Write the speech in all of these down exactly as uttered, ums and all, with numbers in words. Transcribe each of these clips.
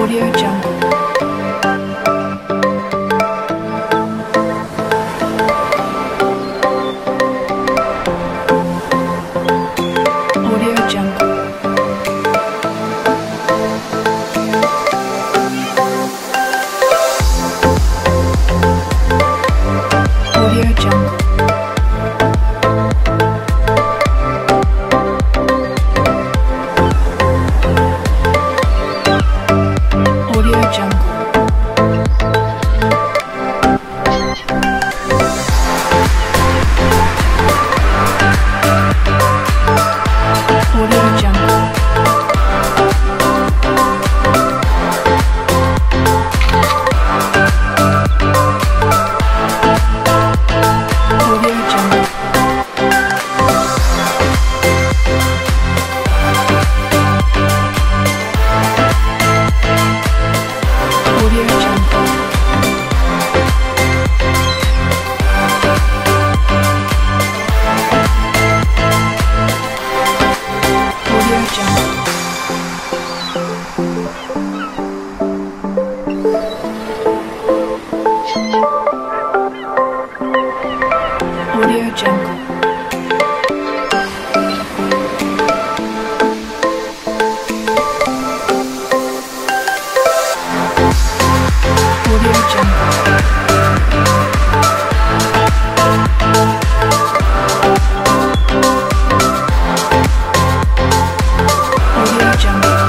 Audio Jungle. Audio Jungle. Audio Jungle. Audio Jungle. Audio Jungle. Audio Jungle. Audio Jungle. Audio Jungle. Audio Jungle. Audio Jungle. Audio Jungle.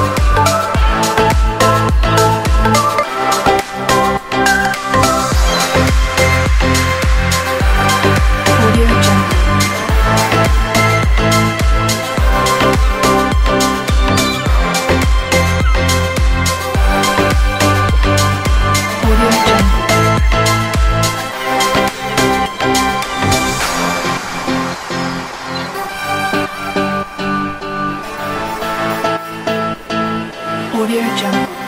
Audio Jungle. Audio Jungle. Audio Jungle.